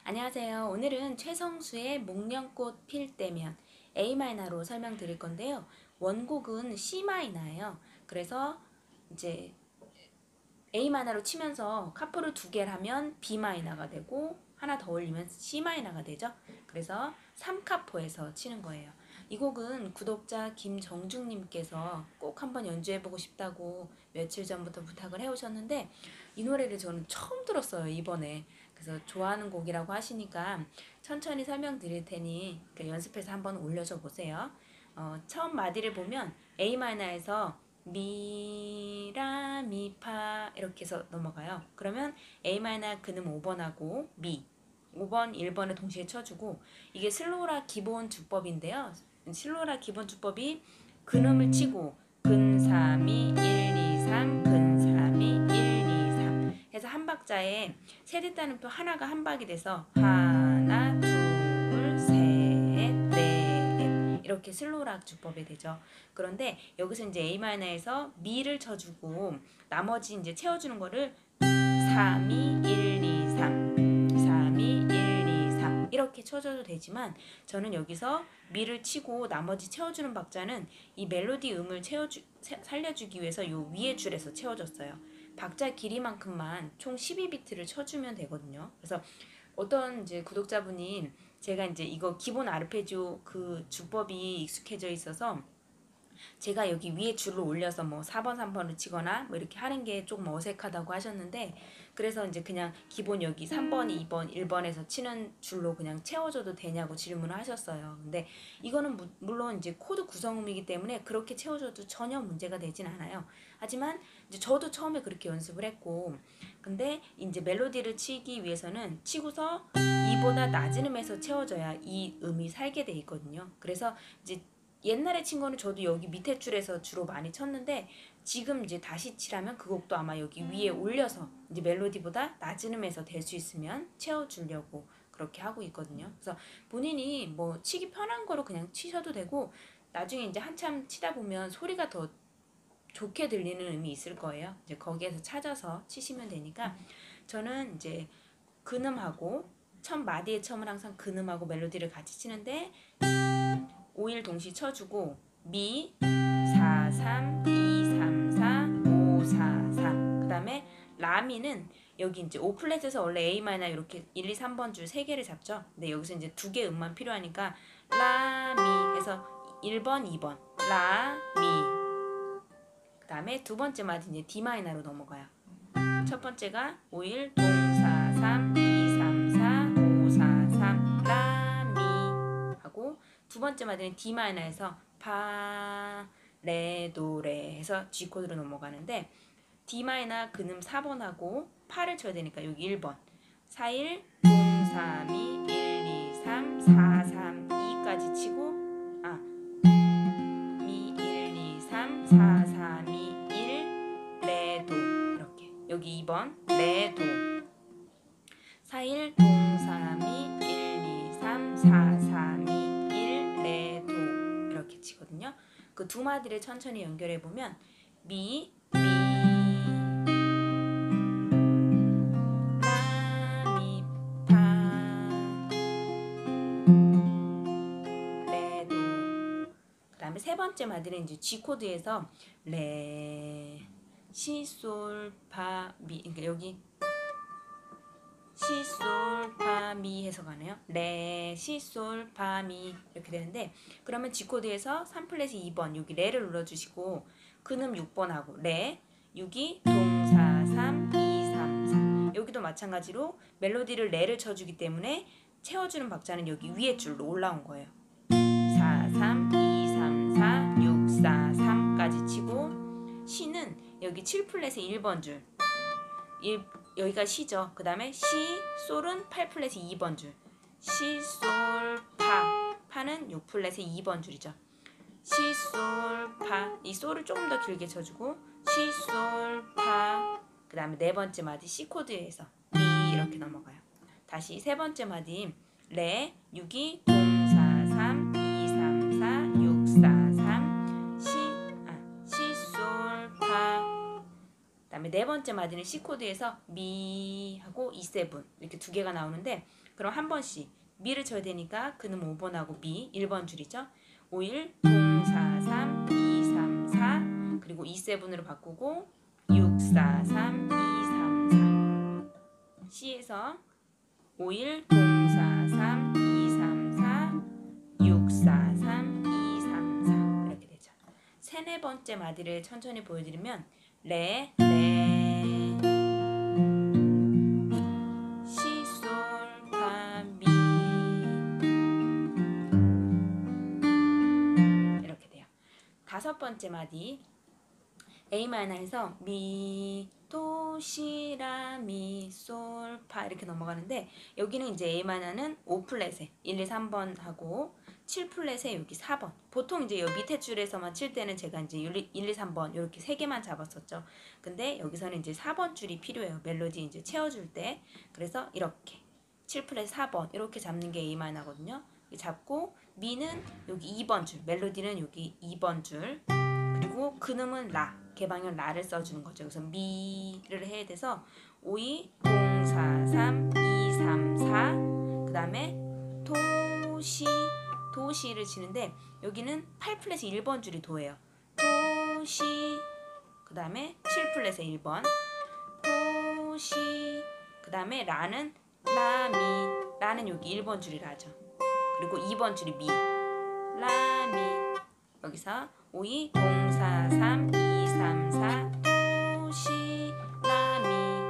안녕하세요. 오늘은 최성수의 목련꽃 필 때면 A마이너로 설명드릴 건데요. 원곡은 C마이너예요. 그래서 이제 A마이너로 치면서 카프를 두 개를 하면 B마이너가 되고 하나 더 올리면 C마이너가 되죠. 그래서 3카포에서 치는 거예요. 이 곡은 구독자 김정중님께서 꼭 한번 연주해보고 싶다고 며칠 전부터 부탁을 해오셨는데 이 노래를 저는 처음 들었어요, 이번에. 그래서 좋아하는 곡이라고 하시니까 천천히 설명드릴 테니 연습해서 한번 올려줘 보세요. 처음 마디를 보면 A마이너에서 미, 라, 미, 파 이렇게 해서 넘어가요. 그러면 A마이너 근음 5번하고 미 5번, 1번을 동시에 쳐주고 이게 슬로라 기본 주법인데요. 슬로라 기본 주법이 근음을 치고 근, 3, 2, 1, 2, 3 근, 3, 2, 1, 2, 3 해서 한 박자에 세대 따름표 하나가 한 박이 돼서 하나, 둘, 셋, 넷 이렇게 슬로락 주법이 되죠. 그런데 여기서 이제 A마이너에서 미를 쳐주고 나머지 이제 채워주는 거를 3, 2, 1, 2, 3 3, 2, 1, 2, 3 이렇게 쳐줘도 되지만 저는 여기서 미를 치고 나머지 채워주는 박자는 이 멜로디 음을 살려주기 위해서 요 위에 줄에서 채워줬어요. 박자 길이만큼만 총 12비트를 쳐주면 되거든요. 그래서 어떤 이제 구독자분이 제가 이제 이거 기본 아르페지오 그 주법이 익숙해져 있어서 제가 여기 위에 줄을 올려서 뭐 4번, 3번을 치거나 뭐 이렇게 하는 게 조금 어색하다고 하셨는데 그래서 이제 그냥 기본 여기 3번, 2번, 1번에서 치는 줄로 그냥 채워줘도 되냐고 질문을 하셨어요. 근데 이거는 물론 이제 코드 구성음이기 때문에 그렇게 채워줘도 전혀 문제가 되진 않아요. 하지만 이제 저도 처음에 그렇게 연습을 했고 근데 이제 멜로디를 치기 위해서는 치고서 이보다 낮은 음에서 채워줘야 이 음이 살게 돼 있거든요. 그래서 이제 옛날에 친 거는 저도 여기 밑에 줄에서 주로 많이 쳤는데 지금 이제 다시 치라면 그 곡도 아마 여기 위에 올려서 이제 멜로디보다 낮은 음에서 될 수 있으면 채워주려고 그렇게 하고 있거든요. 그래서 본인이 뭐 치기 편한 거로 그냥 치셔도 되고 나중에 이제 한참 치다 보면 소리가 더 좋게 들리는 음이 있을 거예요. 이제 거기에서 찾아서 치시면 되니까 저는 이제 근음하고 첫 마디의 처음을 항상 근음하고 멜로디를 같이 치는데 5일 동시 쳐주고 미 4, 3, 2, 3, 4, 5, 4, 3 그 다음에 라미는 여기 이제 5플랫에서 원래 A마이너 이렇게 1, 2, 3번 줄 3개를 잡죠. 근데 여기서 이제 2개 음만 필요하니까 라미 해서 1번, 2번 라미 그 다음에 두 번째 마디 이제 D마이너로 넘어가요. 첫 번째가 5일 동, 4, 3, 2, 3, 4, 5, 4, 3 라미 하고 두 번째 마디는 D마이너에서 파, 레, 도, 레 해서 G코드로 넘어가는데 D마이너 근음 4번하고 파를 쳐야 되니까 여기 1번 4, 1, 동, 3, 2, 1, 2, 3, 4, 3, 2까지 치고 미, 1, 2, 3, 4, 3, 2, 1, 레, 도 이렇게 여기 2번 레, 도 4, 1, 동, 3, 2, 1, 2, 3, 4, 3, 2, 1, 레, 도 이렇게 치거든요. 그 두 마디를 천천히 연결해 보면 미, 미, 라, 미, 파, 레, 도 그 다음에 세 번째 마디는 이제 G 코드에서 레, 시, 솔, 파, 미 그러니까 여기 시, 솔, 파, 미 해서 가네요. 레, 시, 솔, 파, 미 이렇게 되는데 그러면 G코드에서 3플랫이 2번 여기 레를 눌러주시고 근음 6번하고 레, 6이 동, 4, 3, 2, 3, 4 여기도 마찬가지로 멜로디를 레를 쳐주기 때문에 채워주는 박자는 여기 위에 줄로 올라온 거예요. 4, 3, 2, 3, 4, 6, 4, 3까지 치고 시는 여기 7플랫의 1번 줄 여기가 시죠. 그 다음에 시, 솔은 8플랫의 2번 줄 시, 솔, 파 파는 6플랫의 2번 줄이죠. 시, 솔, 파 이 솔을 조금 더 길게 쳐주고 시, 솔, 파 그 다음에 네 번째 마디 C 코드에서 미 이렇게 넘어가요. 다시 세 번째 마디 레, 6이 동, 4, 3, 2, 3, 4, 6, 4, 3 시, 솔, 파 그 다음에 다음에 네 번째 마디는 C 코드에서 미 하고 E7 이렇게 두 개가 나오는데, 그럼 한 번씩 미를 쳐야 되니까 그는 5번하고 미 1번 줄이죠. 5일 동사삼 2, 3, 4 그리고 E7으로 바꾸고 6, 4, 3, 2, 3, 4. C에서 5일 동사삼 2, 3, 4 6, 4, 3, 2, 3, 4 이렇게 되죠. 세네 번째 마디를 천천히 보여드리면 레, 시, 솔, 파, 미 이렇게 돼요. 다섯 번째 마디 A 마이너에서 미, 도, 시, 라, 미, 솔, 파 이렇게 넘어가는데, 여기는 이제 A 마이너는 5 플랫에 1, 2, 3번 하고 7 플랫에 여기 4번. 보통 이제 여기 밑에 줄에서만 칠 때는 제가 이제 1, 2, 3번 이렇게 세 개만 잡았었죠. 근데 여기서는 이제 4번 줄이 필요해요. 멜로디 이제 채워줄 때. 그래서 이렇게 7 플랫 4번 이렇게 잡는 게 A 마이너거든요. 잡고 미는 여기 2번 줄, 멜로디는 여기 2번 줄. 그리고 근음은 라, 개방형 라를 써주는 거죠. 그래서 미를 해야 돼서 5, 2, 동사 3, 2, 3, 4. 그 다음에 도시, 도시를 치는데 여기는 8 플랫에 1번 줄이 도예요. 도시. 그 다음에 7 플랫에 1번. 도시. 그 다음에 라는 라미. 라는 여기 1번 줄이 라죠. 그리고 2번 줄이 미. 라미. 여기서 5, 2, 동사 3, 2, 3, 4 도시 라미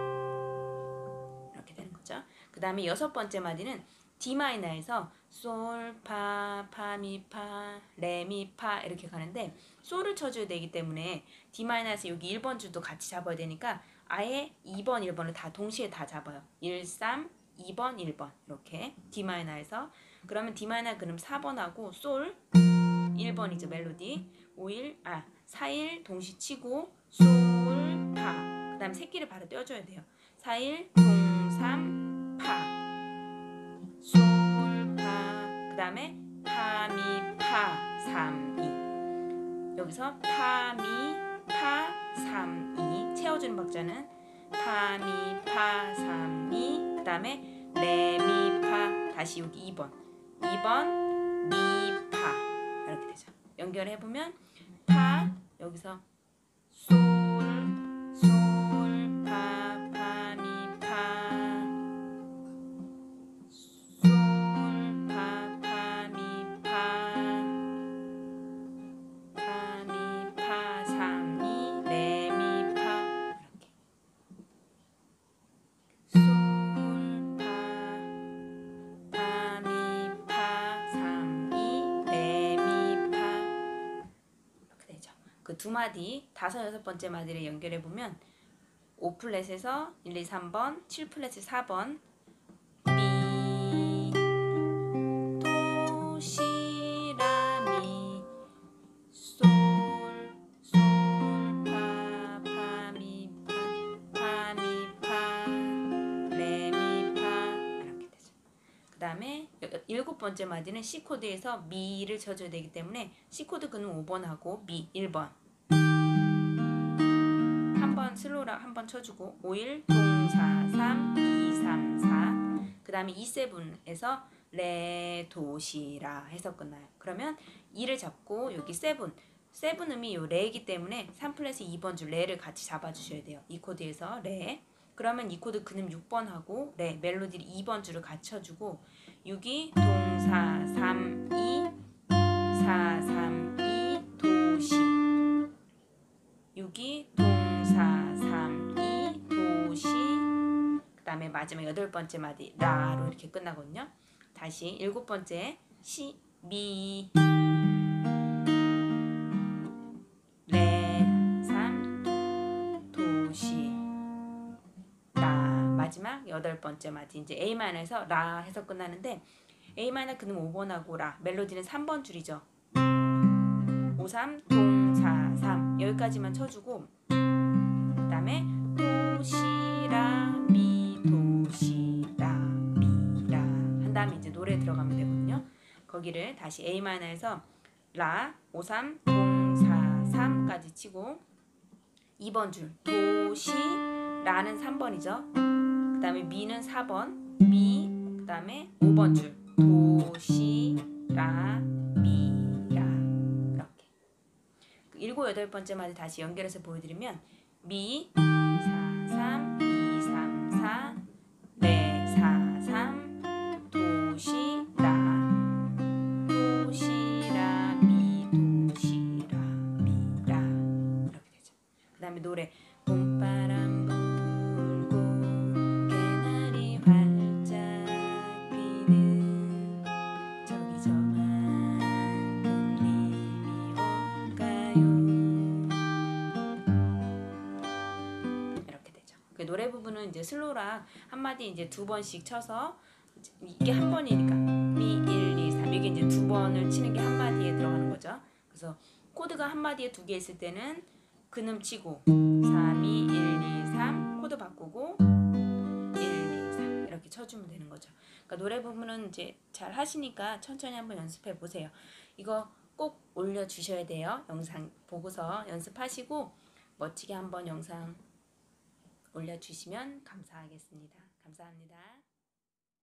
이렇게 되는 거죠. 그 다음에 여섯 번째 마디는 D 마이너에서 솔, 파, 파, 미, 파, 레, 미, 파 이렇게 가는데, 솔을 쳐줘야 되기 때문에 D 마이너에서 여기 1번 줄도 같이 잡아야 되니까 아예 2번, 1번을 다 동시에 다 잡아요. 1, 3, 2번, 1번 이렇게 D 마이너에서. 그러면 D 마이너 그럼 4번하고 솔 1번이죠. 멜로디 4일 동시 치고 솔, 파. 그 다음 새끼를 바로 떼어줘야 돼요. 4일 동, 3, 파. 솔, 파. 그 다음에 파, 미, 파, 3, 2. 여기서 파, 미, 파, 3, 2. 채워주는 박자는 파, 미, 파, 3, 2. 그 다음에 레, 미, 파. 다시 여기 2번. 2번 미, 파. 이렇게 되죠. 연결해보면 파, 여기서 솔, 솔, 파, 파, 미, 파. 솔, 파, 파, 미, 파. 파, 미, 파, 3, 2, 레, 미, 파. 이렇게. 솔, 파, 파, 미, 파, 3, 2, 레, 미, 파. 이렇게 되죠. 그 두 마디, 다섯, 여섯 번째 마디를 연결해 보면 5 플랫에서 1, 2, 3번, 7 플랫에 4번 미, 도, 시, 라, 미, 솔, 솔, 파, 파, 미, 파, 파, 미, 파, 레, 미, 파 이렇게 되죠. 그 다음에 일곱 번째 마디는 C 코드에서 미를 쳐줘야 되기 때문에 C 코드 근음 5번하고 미 1번. 한번 슬로우랑 한번 쳐주고 5일 동사 3, 2, 3, 4. 그 다음에 E7에서 레, 도, 시, 라 해서 끝나요. 그러면 2를 잡고 여기 7. 7음이 요 레이기 때문에 3 플랫에 2번 줄 레를 같이 잡아주셔야 돼요. 이 코드에서 레. 그러면 이 코드 근음 6번 하고 레, 멜로디를 2번 줄을 같이 쳐주고 6이 동사 3, 2, 4, 3, 2, 도시. 6이 동사 3, 2, 도시. 그 다음에 마지막 여덟 번째 마디 라로 이렇게 끝나거든요. 다시 일곱 번째 시, 미, 레, 3, 도시, 라. 마지막 여덟 번째 마디 이제 A 마이너에서 라 해서 끝나는데, A 마이너 근음 5번하고 라, 멜로디는 3번 줄이죠. 5, 3, 동사 3 여기까지만 쳐주고 그 다음에 도시라 미, 도시라 미라 한 다음에 이제 노래 들어가면 되거든요. 거기를 다시 A 마이너에서 라, 5, 3, 동사 3까지 치고 2번 줄 도시라는 3번이죠. 그 다음에 미는 4번 미, 그 다음에 5번 줄 도시라 미라. 이렇게 7, 8번째 마디 다시 연결해서 보여드리면 미 4, 3, 2, 3, 4 레, 4, 3 도시라 도시라 미 도시라 미라. 이렇게 되죠. 그 다음에 노래 봄바람 불고 개나리 활짝 피는 저기 저 한 꽃님이 올까요. 이렇게 되죠. 그 노래 부분은 이제 슬로랑 한마디 이제 2번씩 쳐서 이게 한 번이니까 미 1, 2, 3 이게 이제 2번을 치는 게 한마디에 들어가는 거죠. 그래서 코드가 한마디에 2개 있을 때는 근음 치고 3, 2, 1, 2, 3 코드 바꾸고 1, 2, 3 이렇게 쳐주면 되는 거죠. 그러니까 노래 부분은 이제 잘 하시니까 천천히 한번 연습해 보세요. 이거 꼭 올려주셔야 돼요. 영상 보고서 연습하시고 멋지게 한번 영상 올려주시면 감사하겠습니다. 감사합니다.